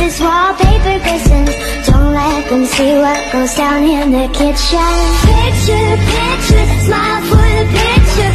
this wallpaper glistens. Don't let them see what goes down in the kitchen. Picture, picture, smile for the picture.